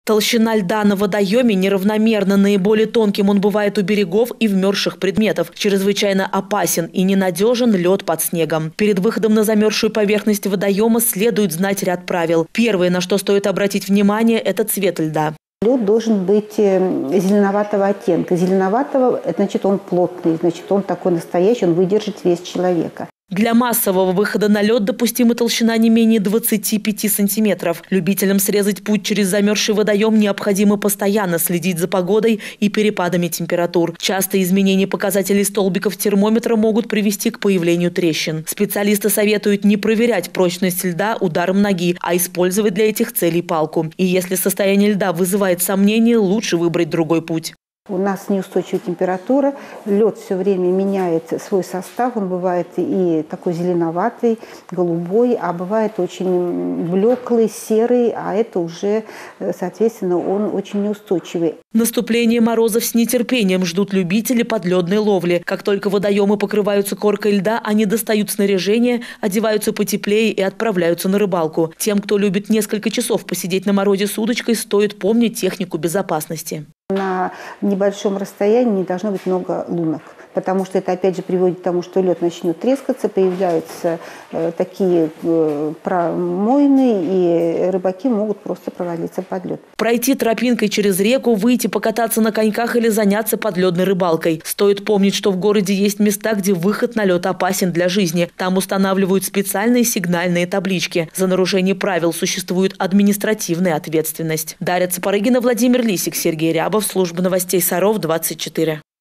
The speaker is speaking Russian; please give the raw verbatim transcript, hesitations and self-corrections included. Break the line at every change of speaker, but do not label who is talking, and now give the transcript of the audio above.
Толщина льда на водоеме неравномерна. Наиболее тонким он бывает у берегов и вмерзших предметов. Чрезвычайно опасен и ненадежен лед под снегом. Перед выходом на замерзшую поверхность водоема следует знать ряд правил. Первое, на что стоит обратить внимание, это цвет льда.
Лед должен быть зеленоватого оттенка. Зеленоватого, значит, он плотный, значит, он такой настоящий, он выдержит вес человека.
Для массового выхода на лед допустима толщина не менее двадцати пяти сантиметров. Любителям срезать путь через замерзший водоем необходимо постоянно следить за погодой и перепадами температур. Частые изменения показателей столбиков термометра могут привести к появлению трещин. Специалисты советуют не проверять прочность льда ударом ноги, а использовать для этих целей палку. И если состояние льда вызывает сомнения, лучше выбрать другой путь.
У нас неустойчивая температура, лед все время меняет свой состав, он бывает и такой зеленоватый, голубой, а бывает очень блеклый, серый, а это уже, соответственно, он очень неустойчивый.
Наступление морозов с нетерпением ждут любители подледной ловли. Как только водоемы покрываются коркой льда, они достают снаряжение, одеваются потеплее и отправляются на рыбалку. Тем, кто любит несколько часов посидеть на морозе с удочкой, стоит помнить технику безопасности.
На небольшом расстоянии не должно быть много лунок, потому что это опять же приводит к тому, что лед начнет трескаться, появляются э, такие э, промоины, и рыбаки могут просто провалиться под лед.
Пройти тропинкой через реку, выйти покататься на коньках или заняться подледной рыбалкой. Стоит помнить, что в городе есть места, где выход на лед опасен для жизни. Там устанавливают специальные сигнальные таблички. За нарушение правил существует административная ответственность. Дарья Цапарыгина, Владимир Лисик, Сергей Рябов, служба новостей Саров, двадцать четыре.